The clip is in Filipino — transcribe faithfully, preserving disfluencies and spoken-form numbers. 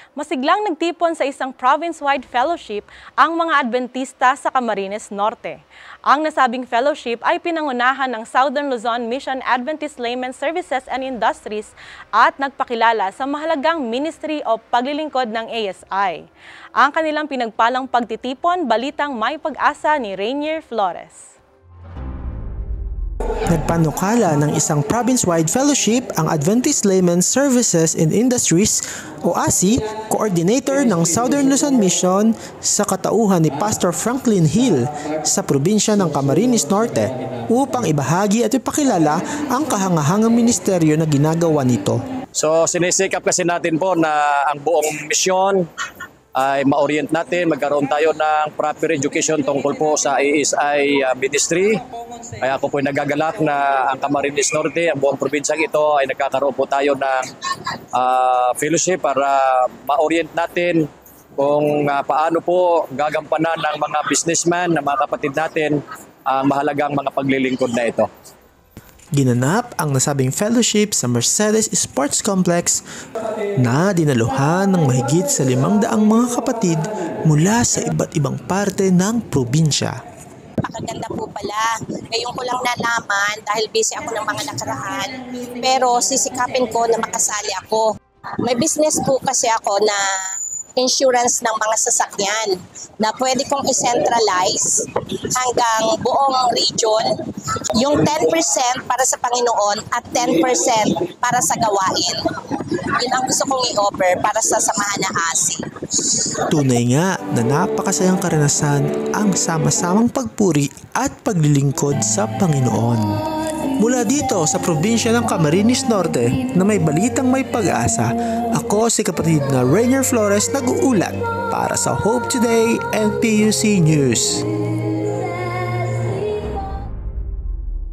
Masiglang nagtipon sa isang province-wide fellowship ang mga Adventista sa Camarines Norte. Ang nasabing fellowship ay pinangunahan ng Southern Luzon Mission Adventist Laymen Services and Industries at nagpakilala sa mahalagang ministry o paglilingkod ng A S I. Ang kanilang pinagpalang pagtitipon, balitang may pag-asa ni Rainier Flores. Nagpanukala ng isang province-wide fellowship ang Adventist Laymen Services and Industries o A S I, coordinator ng Southern Luzon Mission sa katauhan ni Pastor Franklin Hill sa probinsya ng Camarines Norte upang ibahagi at ipakilala ang kahangahangang ministeryo na ginagawa nito. So sinisikap kasi natin po na ang buong misyon ay ma-orient natin, magkaroon tayo ng proper education tungkol po sa A S I uh, ministry. Kaya ako po ay nagagalak na ang Camarines Norte, ang buong probinsyang ito ay nagkakaroon po tayo ng uh, fellowship para ma-orient natin kung uh, paano po gagampanan ng mga businessman, ng mga kapatid natin ang mahalagang mga paglilingkod na ito. Ginanap ang nasabing fellowship sa Mercedes Sports Complex na dinaluhan ng mahigit sa limang daang mga kapatid mula sa iba't ibang parte ng probinsya. Napakaganda po pala. Ngayon ko lang nalaman dahil busy ako ng mga nakaraan. Pero sisikapin ko na makasali ako. May business po kasi ako na insurance ng mga sasakyan na pwede kong i-centralize hanggang buong region. Yung ten percent para sa Panginoon at ten percent para sa gawain. Yun ang gusto kong i-offer para sa samahan na A S I. Tunay nga na napakasayang karanasan ang sama-samang pagpuri at paglilingkod sa Panginoon. Mula dito sa probinsya ng Camarines Norte na may balitang may pag-asa, ako si kapatid na Rainier Flores nag-uulat para sa Hope Today and P U C News.